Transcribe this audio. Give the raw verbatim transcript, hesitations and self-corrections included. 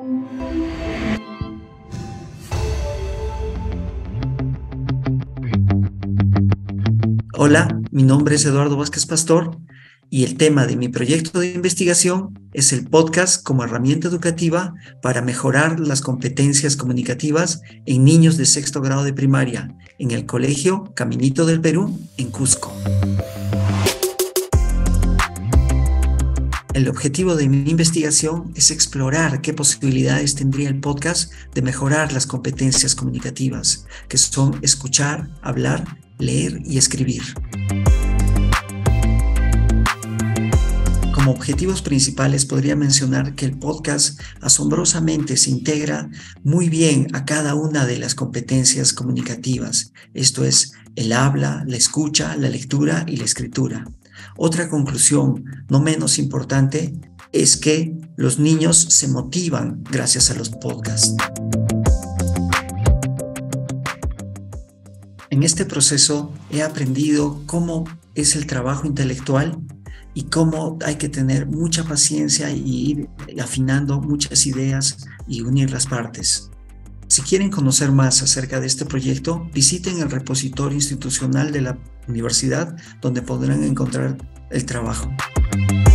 Hola, mi nombre es Eduardo Vázquez Pastor y el tema de mi proyecto de investigación es el podcast como herramienta educativa para mejorar las competencias comunicativas en niños de sexto grado de primaria en el Colegio Caminito del Perú en Cusco. El objetivo de mi investigación es explorar qué posibilidades tendría el podcast de mejorar las competencias comunicativas, que son escuchar, hablar, leer y escribir. Como objetivos principales podría mencionar que el podcast asombrosamente se integra muy bien a cada una de las competencias comunicativas, esto es, el habla, la escucha, la lectura y la escritura. Otra conclusión, no menos importante, es que los niños se motivan gracias a los podcasts. En este proceso he aprendido cómo es el trabajo intelectual y cómo hay que tener mucha paciencia y ir afinando muchas ideas y unir las partes. Si quieren conocer más acerca de este proyecto, visiten el repositorio institucional de la universidad donde podrán encontrar el trabajo.